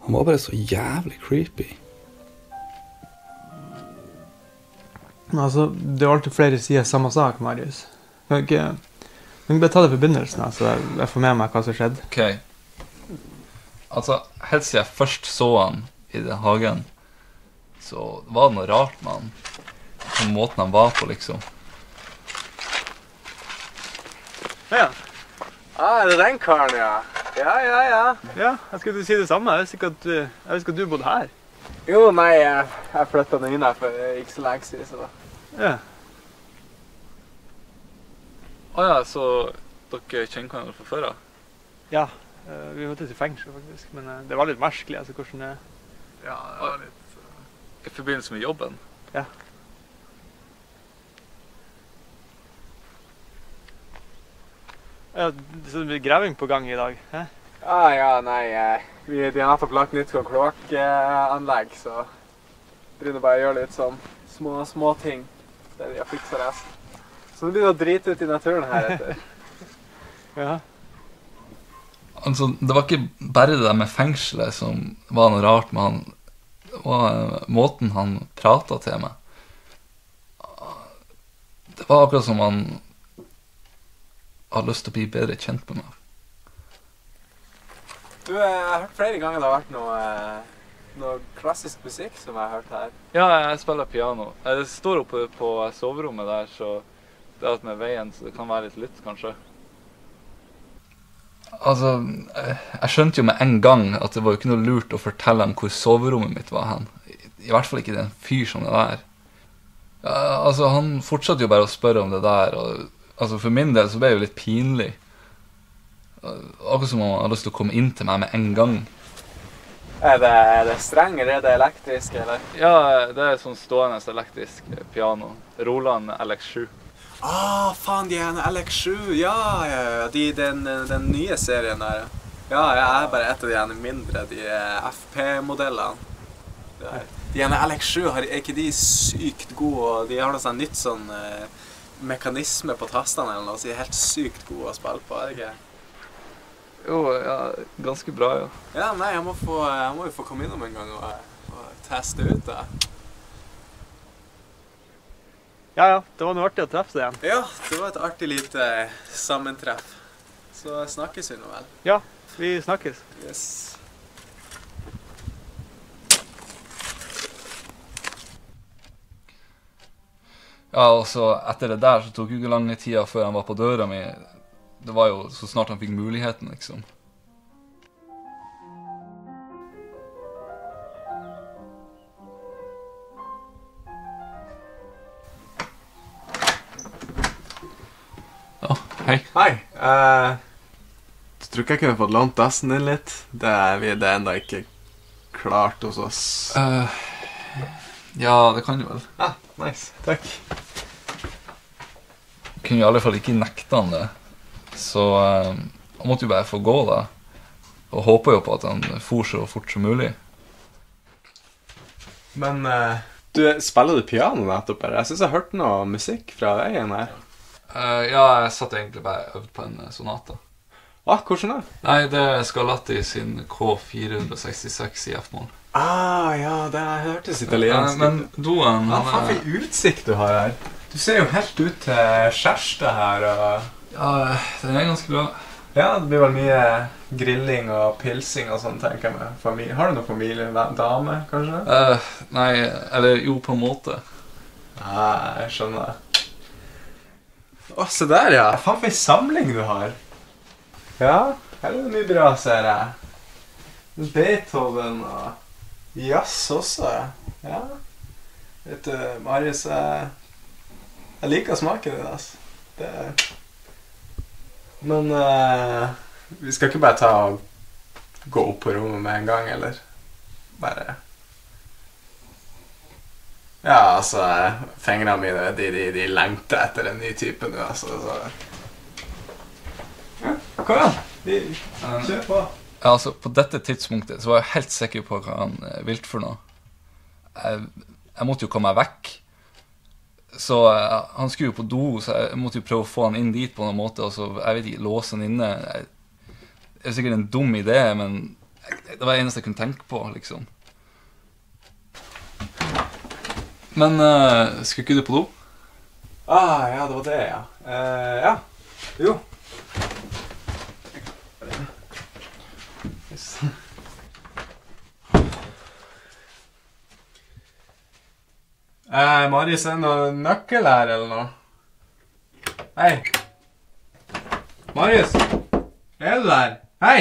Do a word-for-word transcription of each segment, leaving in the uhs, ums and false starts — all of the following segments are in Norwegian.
Han var bare så jævlig creepy. Altså, det er alltid flere sider samme sak, Marius. Kan ikke, kan ikke bare ta det på begynnelsen, altså, jeg får med meg hva som skjedde. Ok. Altså, helt siden jeg først så han i den hagen, så var det noe rart med han. På måten han var på, liksom. Ja. Ah, er det den karen, ja? Ja, ja, ja. Ja, jeg skulle si det samme. Jeg visste ikke at du, jeg visste ikke at du bodde her. Jo, nei, jeg, jeg flyttet den inn her for ikke så lenge siden, så da. Ja. Åja, så dere kjenner hverandre fra før, da? Ja, eh, vi måtte til fengsel faktisk, men eh, det var litt merkelig, altså, hvordan det... Ja, det var litt... uh, I forbindelse med jobben? Ja. Ja, så det blir graving på gang i dag, hæ? Ah, ja, nei, eh, vi de har nettopp lagt nytt sånn kloakkanlegg, så begynner bare å gjøre litt sånn små, små ting, der de har fikset resten. Så det blir å drite ut i naturen her etter. Ja. Altså, det var ikke bare det der med fengselet som var noe rart med han. Det var uh, måten han pratet til meg. Det var akkurat som han hadde lyst til å bli bedre kjent med meg. Du, jeg har hørt flere ganger det har vært noe, eh, noe klassisk musikk som jeg har hørt her. Ja, jeg spiller piano. Det står oppe på soverommet der, så det er alt med veien, så det kan være litt lytt, kanskje. Altså, jeg skjønte jo med en gang at det var jo ikke noe lurt å fortelle ham hvor soverommet mitt var hen. I hvert fall ikke den fyr som det der. Ja, altså, han fortsatte jo bare å spørre om det der, og altså, for min del så ble det jo litt pinlig. Akkurat som om han hadde lyst til å komme inn til meg med en gang. Er det, er det streng, eller er det elektrisk, eller? Ja, det er sånn stående elektrisk piano. Roland L X sju. Ah, faen, de er en L X sju, ja, ja, ja, de, den, den nye serien der. Ja, jeg er bare et av de ene mindre, de F P-modellene. De ene L X sju, er ikke de sykt gode, og de har noe sånn nytt sånn eh, mekanisme på tastene eller noe, så de er helt sykt gode å spille på, er det ikke? Jo, ja, ganske bra, ja. Ja, nei, jeg må, få, jeg må jo få komme innom en gang og, og teste ut det. Ja, ja, det var noe artig å treffe seg igjen. Ja, det var et artig lite sammentreff. Så snakkes vi nå vel. Ja, vi snakkes. Yes. Ja, og så etter det der så tok jo ikke lange tida før han var på døra mi. Det var jo så snart han fikk muligheten, liksom. Ja, hei. Hei. Uh, du tror ikke jeg kunne fått lånt dassen din litt? Det er, vi, det er enda ikke klart hos oss. Uh, ja, det kan du vel. Ah, nice. Takk. Kunne jo i alle fall ikke nekte han det. Så uh, han måtte jo bare få gå da. Og håper jo på at han for så fort som mulig. Men uh, du, spiller du piano nettopp her? Jeg synes jeg hørte noe musikk fra deg igjen her. Uh, ja, jeg satt egentlig bare øvd på en sonata. Ah, hvordan er det? Nei, det er Scarlatti sin K fire sekstiseks i F-mål. Ah, ja, det hørtes italiensk. Uh, men doen... Hva faen for utsikt du har her? Du ser jo helt ut til Kjerste her, og... Ja, den er ganske bra. Ja, det blir vel mye grilling og pilsing og sånn, tenker jeg med familie. Har du noen familie, dame, kanskje? Uh, nei, eller jo, på en måte. Ah, jeg skjønner. Å, se der, ja. Faen for en samling du har. Ja, her er det mye bra, ser jeg. Beethoven og jazz også, ja. Vet du, Marius, jeg, jeg liker smaken din, altså. Det er... Men uh, vi skal ikke bare ta og gå opp på rommet med en gang, eller? Bare... Ja, altså, fingrene mine, de, de, de lengter etter en ny type nå, altså. Så... Ja, kom igjen. De, kjør på. Ja, altså, på dette tidspunktet så var jeg helt sikker på hva han uh, vilt for noe. Jeg, jeg måtte jo komme meg vekk. Så uh, han skulle jo på do, så jeg måtte jo prøve å få han inn dit på noen måte, og så, jeg vet ikke, låse han inne. Jeg, det er sikkert en dum idé, men Det var det eneste jeg kunne tenke på, liksom. Men uh, skulle ikke du på do? Ah, ja, det var det, ja. Uh, ja, jo. Yes. Eh, Marius, er det noe nøkkel her, eller noe? Hei! Marius! Er du der? Hei!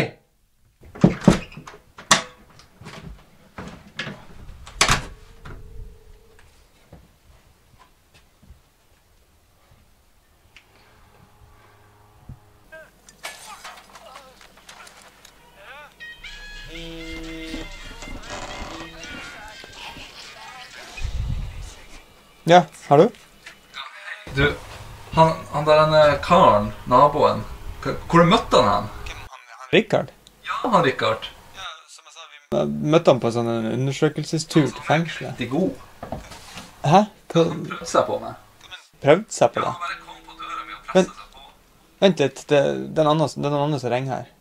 Ja, har du? Du, han, han der han er karen, naboen, K- hvor du møtte han hen? Rikard? Ja, han Rikard. Jeg møtte han på en sånn undersøkelsestur til fengselet. De god. Hæ? Hva Han prøvde seg på meg. prøvde seg på Ja, det? han bare kom på døra mi og Men- presset seg på. Vent litt, det, det er en annen, det er noen andre som ringer her.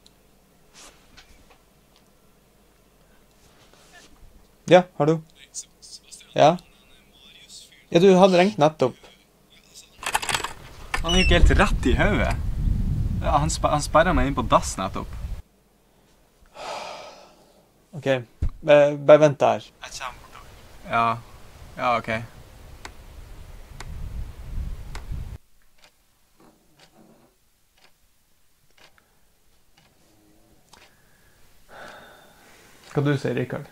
Ja, har du? Ja? Ja, du hadde ringt nettopp. Han gikk helt rett i høyet. Ja, han, sp han sperret meg inn på dass nettopp. Ok, bare, bare vent der. Jeg kommer bortover. Ja, ja, ok. Hva du sier, Rikard?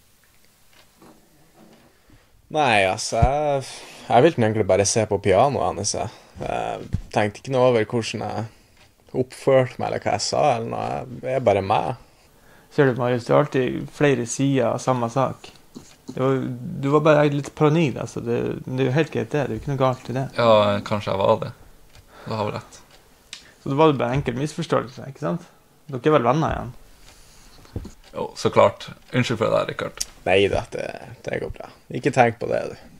Nei, altså, jeg, jeg ville egentlig bare se på pianoet hans. Jeg. jeg tenkte ikke noe over hvordan jeg oppførte meg, eller hva jeg sa, eller noe. Jeg er bare meg. Ser du, Marius, det er alltid flere sider av samme sak. Det var, du var bare litt paranoid, altså. Det, det er jo helt greit det, det er jo ikke noe galt i det. Ja, kanskje jeg var det. Du har vel rett. Så det var jo bare en enkel misforståelse, ikke sant? Dere er vel venner igjen? Jo, så klart. Unnskyld for det der, Rikard. Nei da, det, det går bra. Ikke tenk på det, du.